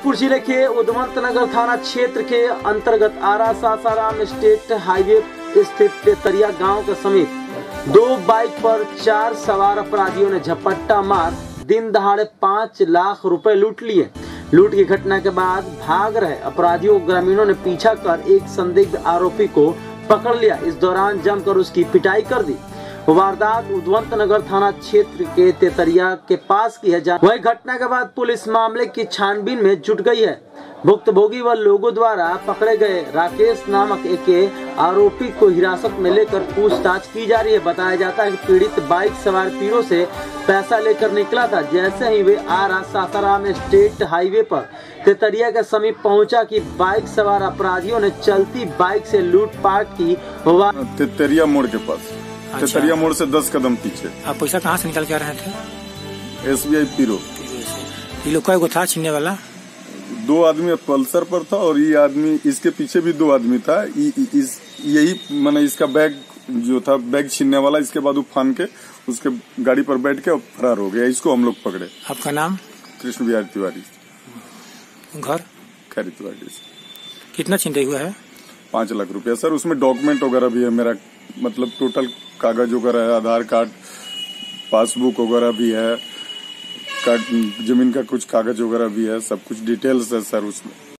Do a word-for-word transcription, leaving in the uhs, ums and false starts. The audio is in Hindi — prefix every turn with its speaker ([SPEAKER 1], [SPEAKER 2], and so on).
[SPEAKER 1] जौनपुर जिले के उदवंत नगर थाना क्षेत्र के अंतर्गत आरा सासाराम स्टेट हाईवे स्थित तेतरिया गांव के समीप दो बाइक पर चार सवार अपराधियों ने झपट्टा मार दिन दहाड़े पाँच लाख रुपए लूट लिए। लूट की घटना के बाद भाग रहे अपराधियों को ग्रामीणों ने पीछा कर एक संदिग्ध आरोपी को पकड़ लिया। इस दौरान जमकर उसकी पिटाई कर दी। वारदात उदवंत नगर थाना क्षेत्र के तेतरिया के पास की है। वही घटना के बाद पुलिस मामले की छानबीन में जुट गई है। भुक्तभोगी व लोगों द्वारा पकड़े गए राकेश नामक एक आरोपी को हिरासत में लेकर पूछताछ की जा रही है। बताया जाता है कि पीड़ित बाइक सवार पीरों से पैसा लेकर निकला था। जैसे ही वे आरा सासाराम स्टेट हाईवे पर तेतरिया के समीप पहुंचा कि बाइक सवार अपराधियों ने चलती बाइक से लूटपाट की।
[SPEAKER 2] तेतरिया मोड़ के पास अच्छा। तेतरिया मोड़ से दस कदम पीछे।
[SPEAKER 3] आप पैसा कहाँ से निकल के आ रहे थे?
[SPEAKER 2] S B I Piro.
[SPEAKER 3] ये लोग का था छीनने वाला?
[SPEAKER 2] दो आदमी पल्सर पर था और ये आदमी इसके पीछे भी दो आदमी था। इ, इस यही मैंने इसका बैग जो था बैग छीनने वाला, इसके बाद वो फान के उसके गाड़ी पर बैठ के फरार हो गया। इसको हम लोग पकड़े।
[SPEAKER 3] आपका नाम?
[SPEAKER 2] कृष्ण बिहारी तिवारी।
[SPEAKER 3] घर?
[SPEAKER 2] खैरी तिवारी।
[SPEAKER 3] कितना छिनतई हुआ है?
[SPEAKER 2] पाँच लाख रुपया सर। उसमें डॉक्यूमेंट वगैरह भी है मेरा, मतलब टोटल कागज वगैरह है, आधार कार्ड, पासबुक वगैरह भी है, जमीन का कुछ कागज वगैरह भी है, सब कुछ डिटेल्स है सर उसमें।